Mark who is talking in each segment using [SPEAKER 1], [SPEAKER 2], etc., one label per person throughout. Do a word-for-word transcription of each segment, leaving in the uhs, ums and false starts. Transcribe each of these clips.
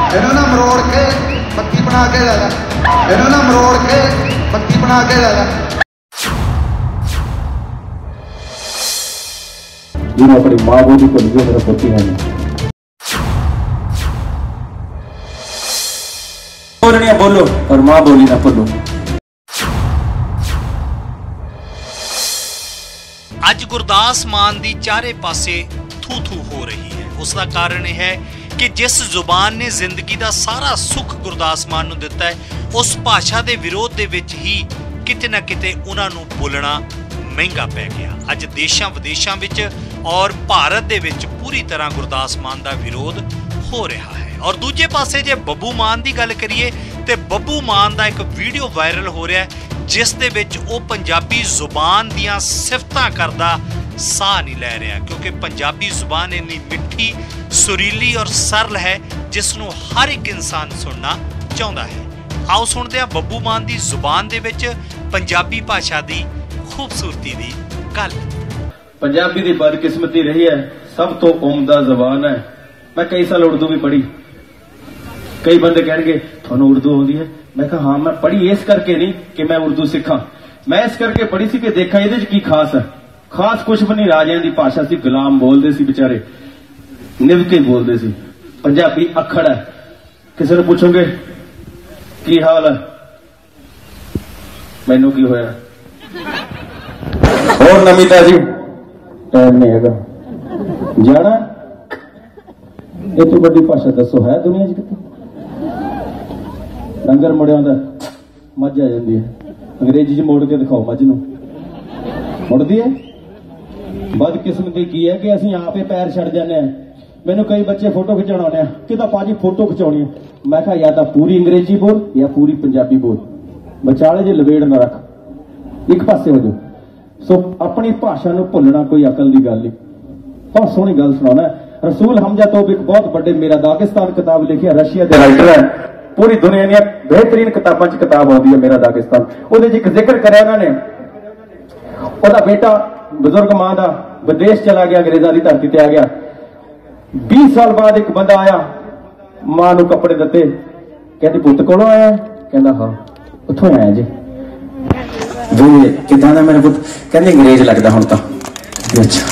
[SPEAKER 1] इन्हों ना मरोड़ के बत्ती बना के ला ला, इन्हों ना मरोड़ के बत्ती बना के ला ला।
[SPEAKER 2] अपनी माँ बोली को लिखो मेरा पोती है नहीं। बोलनी बोलो और माँ बोली ना बोलो।
[SPEAKER 3] ਅੱਜ ਗੁਰਦਾਸ ਮਾਨ ਦੀ ਚਾਰੇ ਪਾਸੇ ਥੂ ਥੂ ਹੋ ਰਹੀ ਹੈ। ਉਸ ਦਾ ਕਾਰਨ ਇਹ ਹੈ ਕਿ ਜਿਸ ਜ਼ੁਬਾਨ ਨੇ ਜ਼ਿੰਦਗੀ ਦਾ ਸਾਰਾ ਸੁੱਖ ਗੁਰਦਾਸ ਮਾਨ ਨੂੰ ਦਿੱਤਾ ਹੈ, ਉਸ ਭਾਸ਼ਾ ਦੇ ਵਿਰੋਧ ਦੇ ਵਿੱਚ ਹੀ ਕਿਤੇ ਨਾ ਕਿਤੇ ਉਹਨਾਂ ਨੂੰ ਬੋਲਣਾ ਮਹਿੰਗਾ ਪੈ ਗਿਆ। ਅੱਜ ਦੇਸ਼ਾਂ ਵਿਦੇਸ਼ਾਂ ਵਿੱਚ ਔਰ ਭਾਰਤ ਦੇ ਵਿੱਚ ਪੂਰੀ ਤਰ੍ਹਾਂ ਗੁਰਦਾਸ ਮਾਨ ਦਾ ਵਿਰੋਧ ਹੋ ਰਿਹਾ ਹੈ। ਔਰ ਦੂਜੇ ਪਾਸੇ ਜੇ ਬੱਬੂ ਮਾਨ ਦੀ ਗੱਲ ਕਰੀਏ ਤੇ ਬੱਬੂ ਮਾਨ ਦਾ ਇੱਕ ਵੀਡੀਓ ਵਾਇਰਲ ਹੋ ਰਿਹਾ ਹੈ ਜਿਸ ਦੇ ਵਿੱਚ ਉਹ ਪੰਜਾਬੀ ਜ਼ੁਬਾਨ ਦੀਆਂ ਸਿਫਤਾਂ ਕਰਦਾ ਸਾਹ ਨਹੀਂ ਲੈ ਰਿਹਾ, ਕਿਉਂਕਿ ਪੰਜਾਬੀ ਜ਼ੁਬਾਨ ਇੰਨੀ ਮਿੱਠੀ, ਸੁਰੀਲੀ ਔਰ ਸਰਲ ਹੈ ਜਿਸ ਨੂੰ ਹਰ ਇੱਕ ਇਨਸਾਨ ਸੁਣਨਾ ਚਾਹੁੰਦਾ ਹੈ। ਆਓ ਸੁਣਦੇ ਹਾਂ ਬੱਬੂ ਮਾਨ ਦੀ ਜ਼ੁਬਾਨ ਦੇ ਵਿੱਚ ਪੰਜਾਬੀ ਭਾਸ਼ਾ ਦੀ ਖੂਬਸੂਰਤੀ ਦੀ ਗੱਲ।
[SPEAKER 2] पंजाबी की बदकिस्मती रही है, सब तो उम्दा जबान है। मैं कई साल उर्दू भी पढ़ी। कई बंदे कहेंगे थानू उर्दू आती है, मैं कहा हाँ मैं पढ़ी इस करके नहीं कि मैं उर्दू सीखा, मैं इस करके पढ़ी सी कि देखा ये की खास है। खास कुछ भी नहीं, राजियां दी भाषा सी, गुलाम बोलते सी बेचारे, निभ के बोलते सी। पंजाबी अखड़ है, किसी ने पूछोगे की हाल है, मैनू की होया और नवी ताजी टाइम नहीं है जाना। ये तो बड़ी भाषा दसो है दुनिया च कितने? डंगर मुड़िया मझ आ जाती है, अंग्रेजी च मोड़ के दिखाओ मझ नूं, मुड़दी है। बदकिस्मती की है कि असीं आपे पैर छड़ जाने हैं। मैनू कई बच्चे फोटो खिचाण आने कि भाजी फोटो खिचाउणी है, मैं कहा या तो पूरी अंग्रेजी बोल या पूरी पंजाबी बोल, बचाले जे लवेड़ ना रख, एक पासे हो जाओ। सो अपनी भाषा नूं भुलना कोई अकल की गल नहीं। बहुत सोहनी गल सुनाना है। रसूल हमजा तो एक बहुत बड़े मेरा दागिस्तान किताब लिखी है, रशिया के राइटर है, पूरी दुनिया दी बेहतरीन किताबां च किताब आती है मेरा दागिस्तान। उहदे च एक जिक्र कराया उन्होंने, उहदा बेटा बुजुर्ग मां दा विदेश चला गया, अंग्रेजां दी धरती ते आ गया। बीस साल बाद एक बंदा आया, मां नूं कपड़े दिते, कहती पुत्त कोलों आया? कहंदा हाँ उत्थों आया जी। वे किदां दा मेरा पुत्त? कहंदे अंग्रेज लगदा हुण तां। अच्छा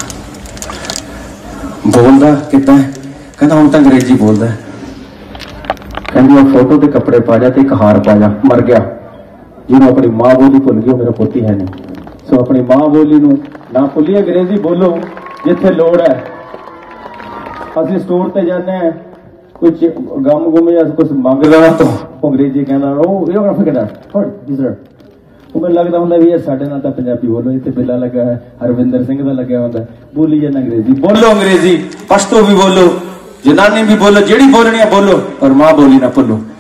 [SPEAKER 2] बोलदा किदां? कहंदा हुण तां अंग्रेजी बोलदा। कहंदी फोटो ते कपड़े पा जा ते एक हार पा जा, मर गया। जिन्होंने अपनी मां बोली भुल गई मेरा पुत्त ही है नहीं। सो अपनी मां बोली नूं ना भुल्लिए, अंग्रेजी बोलो जिथे लोड़ है। असं स्टोर ते जाने हैं, कुछ गम गुम या कुछ मंगदा तो अंग्रेजी कहना कहना मैं लगता होंगे भी यार साढ़े नाल तां पंजाबी बोलो, इतने बिल्ला लगा है हरविंदर सिंह का लग्या होंगे, बोली जाना अंग्रेजी। बोलो अंग्रेजी, पश्तो भी बोलो, जनानी भी बोलो, जेड़ी बोलनी है बोलो और मां बोली ना भुल्लो।